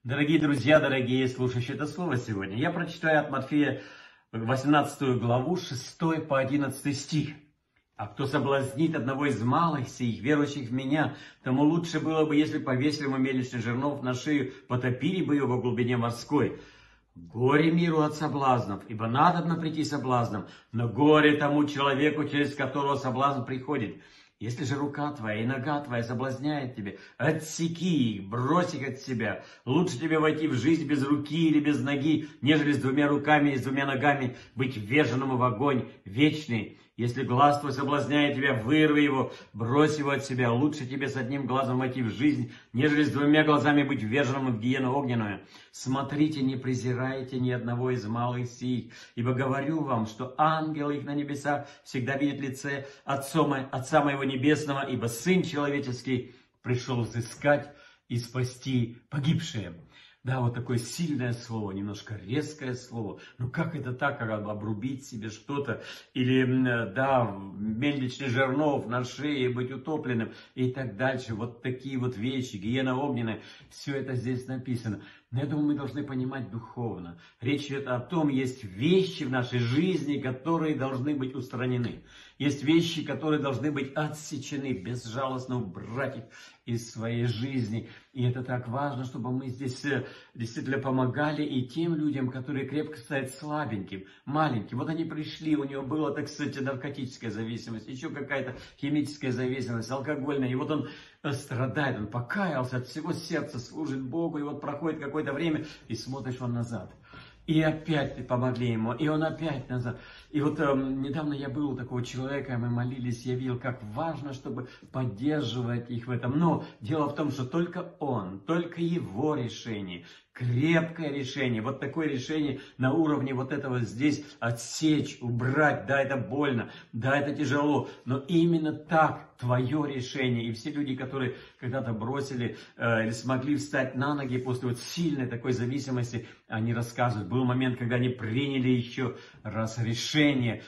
Дорогие друзья, дорогие слушающие это слово сегодня, я прочитаю от Матфея 18 главу 6 по 11 стих. «А кто соблазнит одного из малых сих, верующих в меня, тому лучше было бы, если повесили ему мельничный жернов на шею, потопили бы его в глубине морской. Горе миру от соблазнов, ибо надобно прийти соблазном, но горе тому человеку, через которого соблазн приходит. Если же рука твоя и нога твоя соблазняет тебя, отсеки их, брось их от себя. Лучше тебе войти в жизнь без руки или без ноги, нежели с двумя руками и с двумя ногами быть вверженному в огонь вечный. Если глаз твой соблазняет тебя, вырви его, брось его от себя. Лучше тебе с одним глазом войти в жизнь, нежели с двумя глазами быть вверженным в гиену огненную. Смотрите, не презирайте ни одного из малых сих, ибо говорю вам, что ангелы их на небесах всегда видят лице Отца моего Небесного, ибо Сын Человеческий пришел взыскать и спасти погибшие». Да, вот такое сильное слово, немножко резкое слово. Ну как это так, как обрубить себе что-то? Или, да, мельничный жернов на шее, быть утопленным и так дальше. Вот такие вот вещи, гиена огненная, все это здесь написано. Но я думаю, мы должны понимать духовно. Речь идет о том, есть вещи в нашей жизни, которые должны быть устранены. Есть вещи, которые должны быть отсечены, безжалостно убрать их из своей жизни. И это так важно, чтобы мы здесь действительно помогали и тем людям, которые крепко стоят слабеньким, маленьким. Вот они пришли, у него была, так сказать, наркотическая зависимость, еще какая-то химическая зависимость, алкогольная. И вот он страдает, он покаялся, от всего сердца служит Богу. И вот проходит какое-то время, и смотришь он назад. И опять помогли ему, и он опять назад. И вот недавно я был у такого человека, мы молились, я видел, как важно, чтобы поддерживать их в этом. Но дело в том, что только он, только его решение, крепкое решение, вот такое решение на уровне вот этого здесь отсечь, убрать, да, это больно, да, это тяжело, но именно так твое решение. И все люди, которые когда-то бросили или смогли встать на ноги после вот сильной такой зависимости, они рассказывают, был момент, когда они приняли еще раз решение,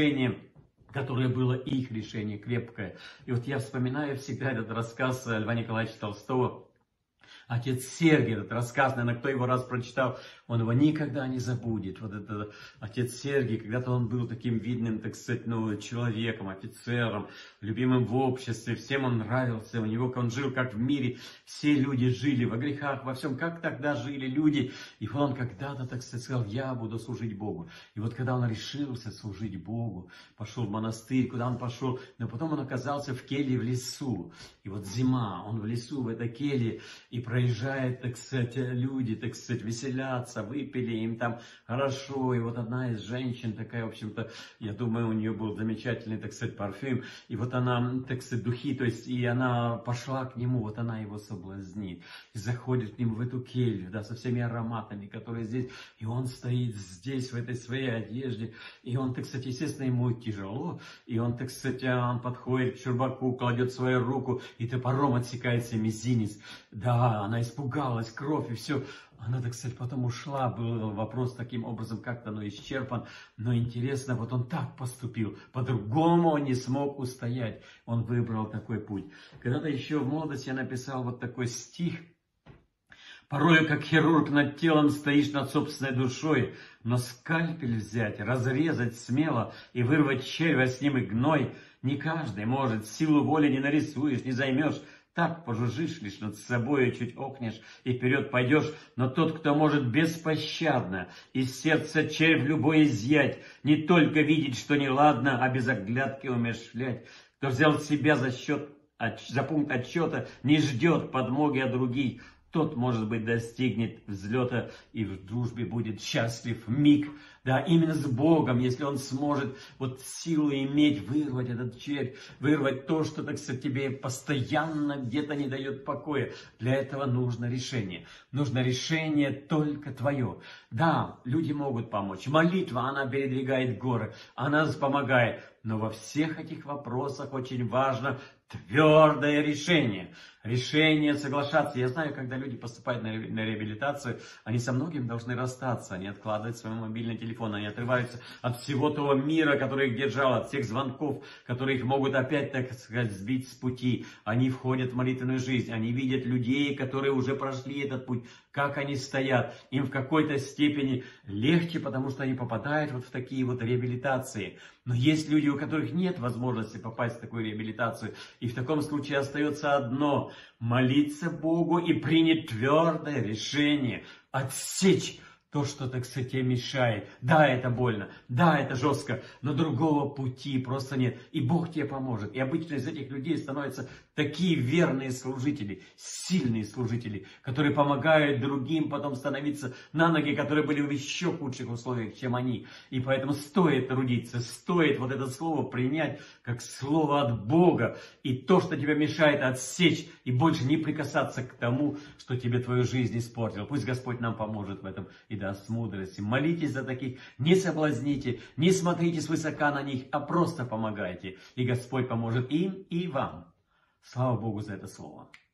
которое было их решение, крепкое. И вот я вспоминаю всегда этот рассказ Льва Николаевича Толстого, «Отец Сергий», этот рассказ, наверное, кто его раз прочитал, он его никогда не забудет. Вот этот отец Сергий, когда-то он был таким видным, так сказать, человеком, офицером, любимым в обществе, всем он нравился, у него он жил как в мире, все люди жили во грехах, во всем, как тогда жили люди. И он когда-то, так сказать, сказал: я буду служить Богу. И вот когда он решился служить Богу, пошел в монастырь, куда он пошел, но потом он оказался в келье в лесу. И вот зима, он в лесу, в этой келье, и проезжает, так сказать, люди, так сказать, веселятся, выпили, им там хорошо. И вот одна из женщин такая, в общем-то, я думаю, у нее был замечательный, так сказать, парфюм. И вот она, так сказать, духи, то есть, и она пошла к нему, вот она его соблазнит. И заходит к нему в эту келью, да, со всеми ароматами, которые здесь. И он стоит здесь, в этой своей одежде. И он, так сказать, естественно, ему тяжело. И он, так сказать, он подходит к чурбаку, кладет свою руку, и топором отсекается мизинец. Да, она испугалась, кровь и все. Она, так сказать, потом ушла, был вопрос таким образом как-то, исчерпан. Но интересно, вот он так поступил, по-другому он не смог устоять. Он выбрал такой путь. Когда-то еще в молодости я написал вот такой стих. «Порою, как хирург, над телом стоишь над собственной душой, но скальпель взять, разрезать смело и вырвать червь, а с ним и гной не каждый может, силу воли не нарисуешь, не займешь». Так пожужжишь лишь над собой, чуть окнешь и вперед пойдешь. Но тот, кто может беспощадно из сердца червь любой изъять, не только видеть, что неладно, а без оглядки умерщвлять, кто взял себя за пункт отсчета, не ждет подмоги от других, тот, может быть, достигнет взлета и в дружбе будет счастлив миг. Да, именно с Богом, если он сможет вот силу иметь, вырвать этот червь, вырвать то, что, так сказать, тебе постоянно где-то не дает покоя. Для этого нужно решение. Нужно решение только твое. Да, люди могут помочь. Молитва, она передвигает горы, она помогает. Но во всех этих вопросах очень важно твердое решение. Решение соглашаться. Я знаю, когда люди поступают на реабилитацию, они со многим должны расстаться. Они откладывают свой мобильный телефон, они отрываются от всего того мира, который их держал, от всех звонков, которые их могут опять, так сказать, сбить с пути. Они входят в молитвенную жизнь, они видят людей, которые уже прошли этот путь, как они стоят. Им в какой-то степени легче, потому что они попадают вот в такие вот реабилитации. Но есть люди, у которых нет возможности попасть в такую реабилитацию. И в таком случае остается одно – молиться Богу и принять твердое решение отсечь то, что, так сказать, тебе мешает. Да, это больно, да, это жестко, но другого пути просто нет. И Бог тебе поможет. И обычно из этих людей становятся такие верные служители, сильные служители, которые помогают другим потом становиться на ноги, которые были в еще худших условиях, чем они. И поэтому стоит трудиться, стоит вот это слово принять как слово от Бога. И то, что тебя мешает, отсечь и больше не прикасаться к тому, что тебе твою жизнь испортило. Пусть Господь нам поможет в этом и даст мудрости. Молитесь за таких, не соблазните, не смотрите свысока на них, а просто помогайте. И Господь поможет им и вам. Слава Богу за это слово.